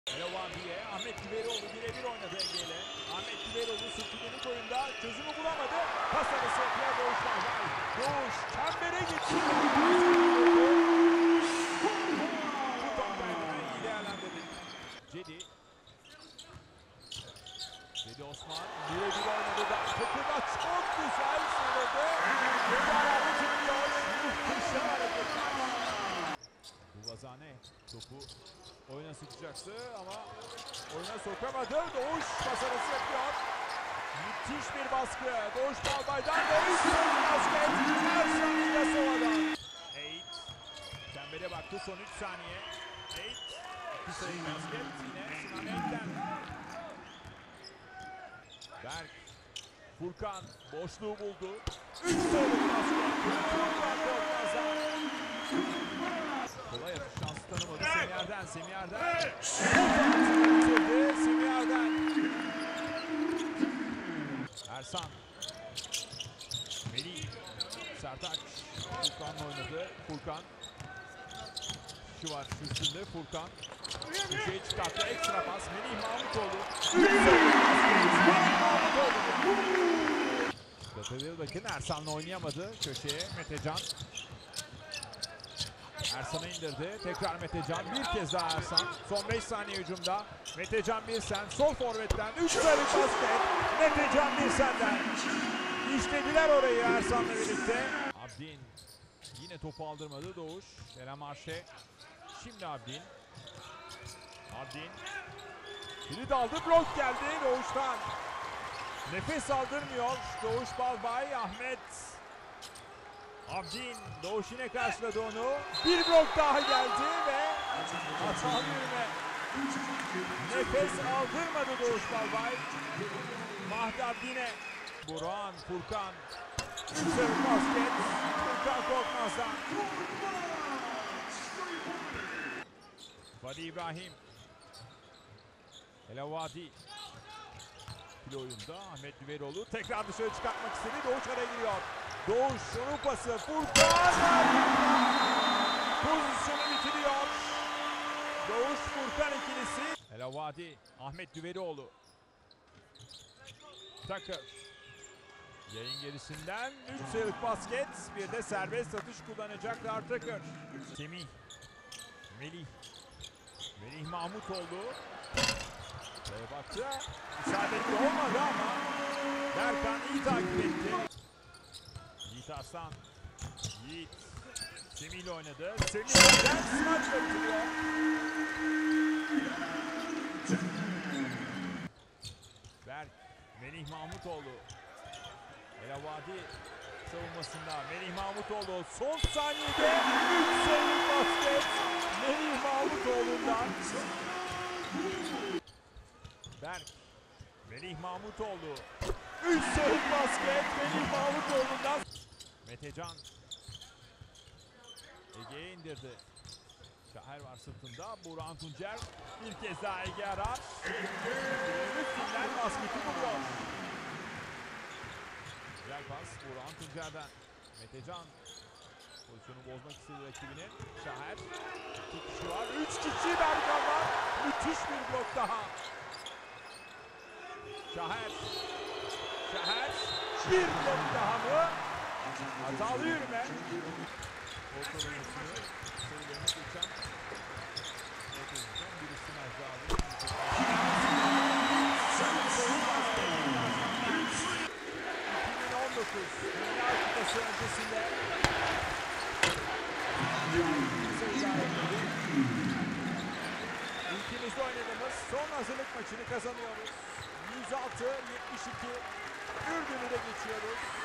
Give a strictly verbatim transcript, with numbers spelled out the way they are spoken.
Elovandi'ye Ahmet Güveroğlu birebir oynadı Ege'yle. Ahmet Güveroğlu sırtı dönük oyunda çözümü bulamadı. Pas arası yapıyor Doğuş Balbay. Doğuş çembere gitti. Bu top kendine iyi değerlendirdi. Cedi. Cedi Osman birebir oynadı da topu da çok güzel sıraladı. Cedi ayağını çekiyor. Muhteşem hareketler. Buvazane topu oyuna sokacaktı ama oyuna sokamadı. Doğuş pas arası yapıyor. Müthiş bir baskı. Doğuş Balbay'dan ve üç basket. Ersan Yasova'dan. Eight. Çembere baktı son üç saniye. Eight. İki sayı basket. Yine Sinan Eyk'ten. Berk. Furkan boşluğu buldu. üç sayı basket. Furkan Korkmaz'dan. Kolay atış şansı tanımadı Semih Erden. Semih Erden. Semih Erden. Ersan. Melih. Sertaç. Furkan'la oynadı. Furkan. Şu var şu üstünde Furkan. Köşeyi çıkarttı. Ekstra pas. Melih Mahmutoğlu. Melih Mahmutoğlu. Gatavil bakın Ersan'la oynayamadı. Köşeye Metecan. Ersan'a indirdi. Tekrar Metecan. Bir kez daha Ersan. Son beş saniye hücumda. Metecan Birsen. Sol forvetten. üç sayılık basket. Metecan Birsen'den. İşlediler orayı Ersan'la birlikte. Abdin. Yine topu aldırmadı Doğuş. Kerem Arşe. Şimdi Abdin. Abdin. Kilit aldı. Blok geldi Doğuş'tan. Nefes aldırmıyor. Doğuş Balbay. Ahmet. Abdin, Doğuş yine karşıladı onu. Bir blok daha geldi ve hatalı yürüme. Nefes aldırmadı Doğuş Balbay. Mahdi Abdin'e. Burhan, Furkan. Üç sayı basket. Furkan Korkmaz'dan. Fadi İbrahim. Elavadi. Fil oyunda Ahmet Güveroğlu tekrar dışarı çıkartmak istedi. Doğuş araya giriyor. Doğuş şunu pası Furkan pozisyonu bitiriyor. Doğuş Furkan ikilisi. Elavadi Ahmet Güveroğlu. Takır. Yayın gerisinden üç sayılık basket. Bir de serbest atış kullanacaklar Takır. Semih. Melih. Melih Mahmutoğlu. Şöyle baktı. İsabetli olmadı ama Berkan iyi takip etti. Yiğit Arslan. Yiğit. Semih ile oynadı. Semih'den smaçla bitiriyor. Berk. Melih Mahmutoğlu. Elavadi savunmasında. Melih Mahmutoğlu son saniyede üç sayılık basket. Melih Mahmutoğlu'ndan. Berk. Melih Mahmutoğlu. üç sayılık basket Melih Mahmutoğlu'ndan. Metecan. Ege'ye indirdi. Şaher var sırtında. Burhan Tuncer. Bir kez daha Ege arar. Üstünden basketi buluyor. Güzel pas Burhan Tuncer'den. Metecan. Pozisyonu bozmak istedi rakibinin. Şaher. İki kişi var. Üç kişi Berkan'dan. Müthiş bir blok daha. Şaher. Şaher. Bir blok daha mı? Hatalı yürüme. Ortalarını sayılarını geçen ortalarından birisi Merzi abi. iki bin on dokuz Dünya Kupası öncesinde ülkemizde oynadığımız son hazırlık maçını kazanıyoruz. yüz altı yetmiş iki Ürdün'ü de geçiyoruz.